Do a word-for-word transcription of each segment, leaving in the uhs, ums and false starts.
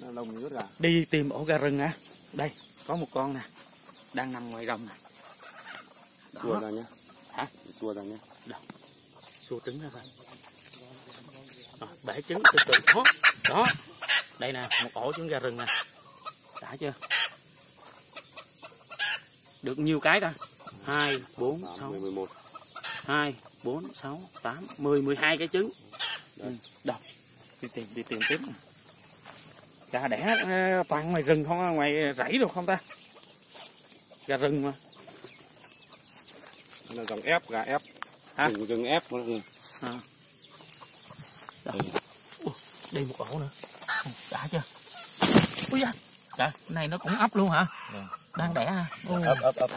Lồng ướt gà. Đi tìm ổ gà rừng hả? Đây, có một con nè, đang nằm ngoài đồng nè. Xua ra nhé. Hả? Xua ra nhé. Đâu? Xua trứng ra vậy. À, bẻ trứng từ từ. Đó. Đó. Đây nè, một ổ trứng gà rừng nè. Đã chưa? Được nhiêu cái ta? hai, bốn, sáu, mười một. hai, bốn, sáu, tám, mười, mười hai cái trứng. Ừ. Đâu? Đi tìm, đi tìm tiếp. Gà đẻ toàn ngoài rừng không, ngoài rẫy đâu không ta? Gà rừng mà. Là dòng ép, gà ép. Hả? Rừng, rừng ép. À. Đây. Ủa, đây một ổ nữa. Đã chưa? Ui da. Dạ, cái này nó cũng ấp luôn hả? Dạ. Đang đẻ hả? Ồ. Ấp, ấp, ấp.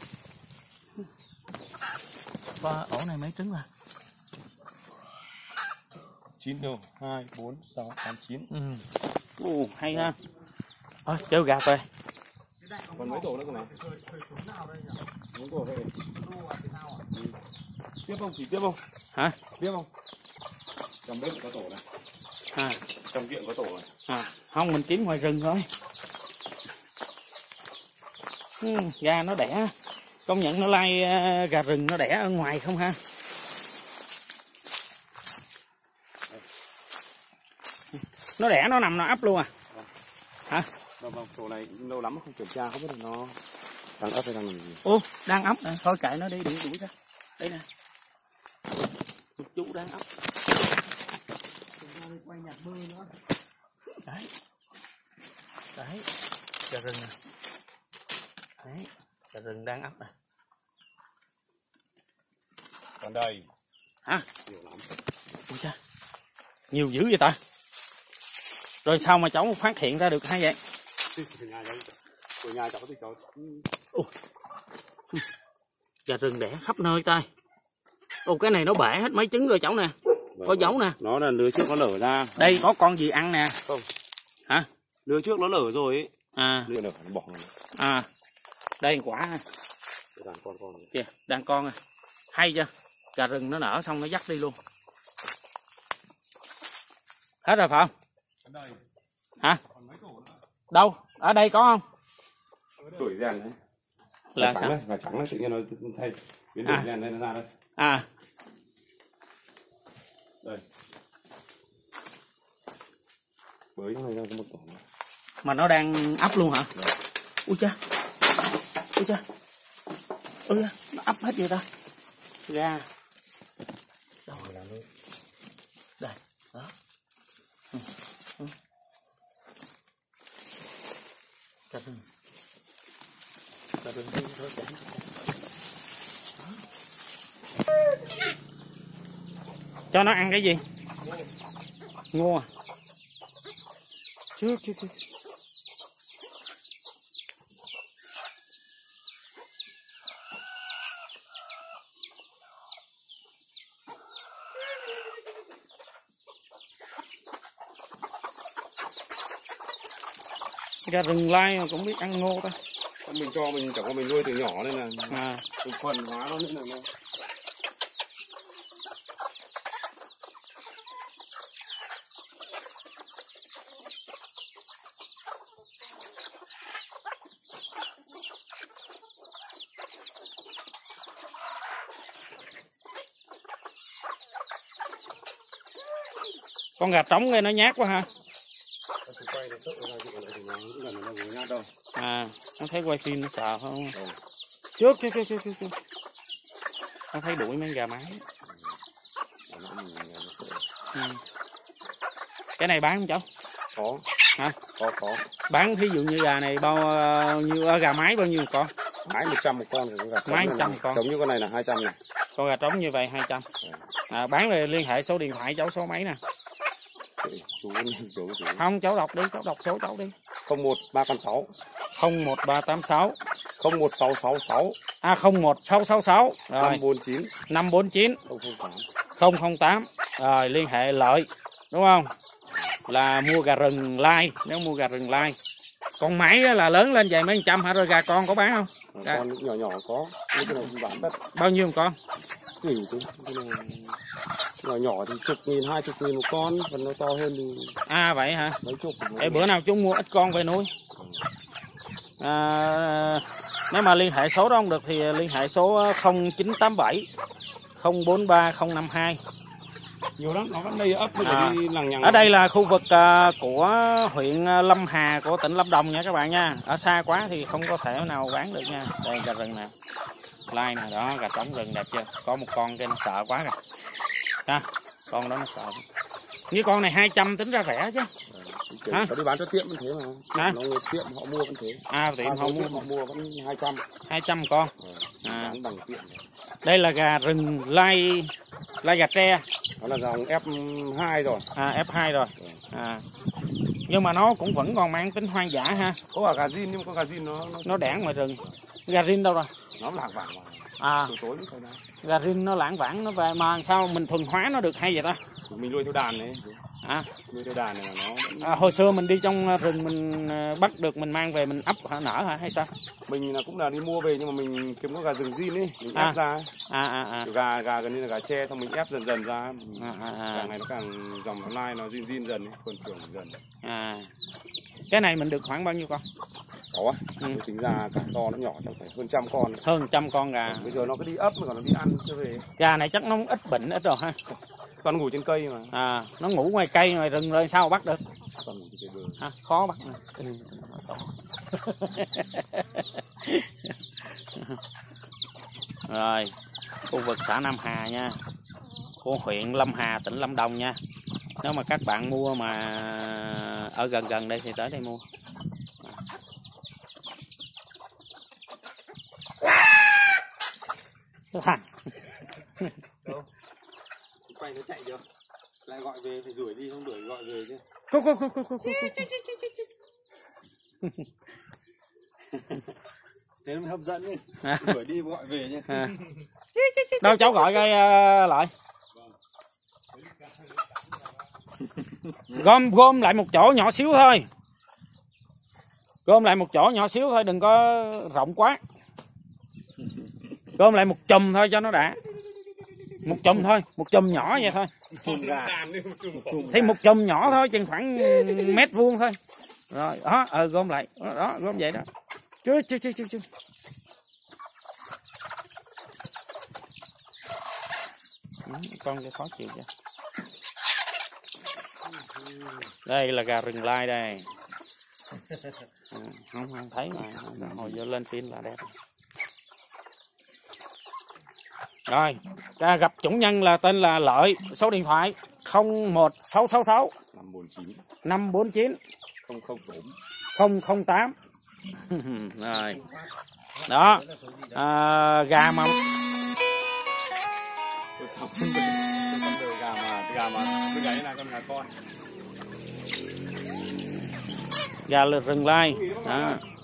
Và ổ này mấy trứng à? chín đâu, hai, bốn, sáu, tám, chín. Ừ. Ồ, hay ha. Thôi, kêu gạt về. Còn mấy tổ nữa không này? Mấy tổ đây. Tiếp không? Chỉ tiếp không? Hả? Tiếp không? Trong bếp có tổ này. À. Trong viện có tổ này. À, không, mình kiếm ngoài rừng thôi. Ừ, gà nó đẻ. Công nhận nó lai uh, gà rừng nó đẻ ở ngoài không ha? Nó đẻ nó nằm nó ấp luôn à? Vâng. Hả? Vâng, vâng, tổ này lâu lắm không kiểm tra, không biết là nó đang ấp hay đang làm gì. Ô, đang ấp nè, thôi kệ nó đi, đừng đuổi ra. Đây nè. Một chú đang ấp. Quay nhạc bơi nữa. Đấy. Đấy. Gà rừng nè. Đấy. Gà rừng đang ấp nè. Còn đây. Hả? Nhiều lắm. Ôi cha. Nhiều dữ vậy ta? Rồi sao mà cháu phát hiện ra được hay vậy? Ở nhà cháu thì cháu. Ồ. Gà rừng đẻ khắp nơi ta. Ồ, cái này nó bể hết mấy trứng rồi cháu nè. Có dấu nè. Nó là lứa trước nó lở ra. Đây có con gì ăn nè. Không. Hả? Lứa trước nó lở rồi ấy. À. Lứa lở nó bỏ rồi. À. Đây quả ha. Đàn con con này. Kìa, đàn con à. Hay chưa? Gà rừng nó nở xong nó dắt đi luôn. Hết rồi phải không? Ở đây. Hả? Còn mấy tổ nữa. Đâu? Ở đây có không? Đổi rèn đấy. Là gà sao? Đấy, gà trắng nó tự nhiên nó thay biến đổi À. rèn đây nó ra đây. À. Đây. Bới trong này ra có một tổ này. Mà nó đang ấp luôn hả? Đấy. Ui cha. Ui cha. Ui cha, nó ấp hết vậy ta. Gà. Đâu rồi? Đây, đó. Ừ. Ừ. Cà rừng. Cà rừng đi thôi chạy. Cho nó ăn cái gì? Ngô à? Chưa, chưa, chưa. Gà rừng lai mà cũng biết ăn ngô ta. Mình cho mình chẳng có mình nuôi từ nhỏ nên là À. thực phần hóa nó nên là nó. Con gà trống đây nó nhát quá ha. À, nó thấy quay phim nó sợ không? Ừ. Trước, trước, trước, trước, trước, trước. Nó thấy đuổi mấy gà mái. Ừ. Cái này bán không cháu? Có. Hả? Có, có. Bán thí dụ như gà này bao nhiêu, gà mái bao nhiêu một con? Mái một trăm một con, con gà mái một trăm một con. Giống như con này là hai trăm này. Con gà trống như vậy hai trăm. À, bán rồi liên hệ số điện thoại cháu số mấy nè? Chú, chú, chú. Không, cháu đọc đi, cháu đọc số cháu đi. không một ba tám sáu. không một ba tám sáu. không một sáu sáu sáu. À, không một sáu sáu sáu. Rồi. năm bốn chín. năm bốn chín. không không tám. không không tám. Rồi, liên hệ Lợi. Đúng không? Là mua gà rừng lai, nếu mua gà rừng lai. Con mái là lớn lên vậy mấy trăm hả? Rồi gà con có bán không? Gà. Con nhỏ nhỏ có. Cái này bán đất. Bao nhiêu một con? tùy chứ. Cái này nhỏ nhỏ thì chục nghìn, hai chục nghìn một con, còn nó to hơn thì À vậy hả? mấy chục. Để bữa nào chúng mua ít con về nuôi. À, nếu mà liên hệ số đó không được thì liên hệ số không chín tám bảy không bốn ba không năm hai. Nhiều lắm, nó vẫn đây ấp mới À, đi lằng nhằng. ở đây là khu vực uh, của huyện Lâm Hà của tỉnh Lâm Đồng nha các bạn nha. Ở xa quá thì không có thể nào bán được nha. Đây gà rừng nè, lai nè, đó gà trống rừng đẹp chưa? Có một con kia nó sợ quá rồi. Ha, con đó nó sợ. Như con này hai trăm tính ra rẻ chứ. Hả? Đi bán cho tiệm vẫn thế mà. Hả? Nó người tiệm họ mua vẫn thế. À tiệm họ mua họ mua vẫn hai trăm. hai trăm con. À. Bán bằng tiệm. Đây là gà rừng lai lai gà tre. Nó là dòng F hai rồi. À F hai rồi. À. Nhưng mà nó cũng vẫn còn mang tính hoang dã ha. Có cả gà zin nhưng mà con gà zin nó nó, nó đẻ ngoài rừng. Gà rin đâu rồi? Nó lảng vảng mà. À. Tối tối mới ra. Gà rin nó lãng vãng nó về mà sao mình thuần hóa nó được hay vậy ta? Mình nuôi theo đàn đấy. À. Nuôi theo đàn này mà nó vẫn... À, hồi xưa mình đi trong rừng mình bắt được mình mang về mình ấp hả, nở hả hay sao? Mình là cũng là đi mua về nhưng mà mình kiếm con gà rừng zin ấy, mình à. ép ra. À à à. Gà gà gần như là gà tre xong mình ép dần dần ra. À, à, à. Càng ngày nó càng dòng nó lai nó zin zin dần ấy, quần trưởng dần. À. Cái này mình được khoảng bao nhiêu con? Có á, ừ. Tính ra cả to nó nhỏ chắc phải hơn trăm con. Hơn trăm con gà. Bây giờ nó cứ đi ấp mà còn nó đi ăn chưa về. Gà này chắc nó ít bệnh ít rồi ha. Toàn ngủ trên cây mà. À, nó ngủ ngoài cây ngoài rừng rồi sao bắt được? Toàn ngủ trên cây bờ. À, khó bắt. Ừ. Rồi, khu vực xã Nam Hà nha, của huyện Lâm Hà, tỉnh Lâm Đồng nha. Nếu mà các bạn mua mà ở gần gần đây thì tới đây mua. Thằng quay nó chạy chưa? Lại gọi về phải đuổi đi không đuổi gọi về chứ. Cô cô cô cô cô cô. Thế nó mới hấp dẫn đi. Đuổi đi gọi về nhé. À. Đâu cháu gọi coi uh, lại. Gom gom lại một chỗ nhỏ xíu thôi. Gom lại một chỗ nhỏ xíu thôi, đừng có rộng quá. Gom lại một chùm thôi cho nó đã. Một chùm thôi, một chùm nhỏ vậy thôi. Thì một chùm nhỏ thôi, chừng khoảng mét vuông thôi. Rồi, đó, ờ, gom lại. Đó, gom vậy đó. Chứ, chứ, chứ, chứ, chứ. Con cái khó chịu chưa? Đây là gà rừng lai đây. Ừ, không, không thấy mà. Hồi giờ lên phim là đẹp. Rồi, gặp chủ nhân là tên là Lợi, số điện thoại không một sáu sáu sáu năm bốn chín không không tám. Rồi. Đó. À, gà mà gà mà gà mà cái gáy là con gà con. Gà rừng lai. Đó.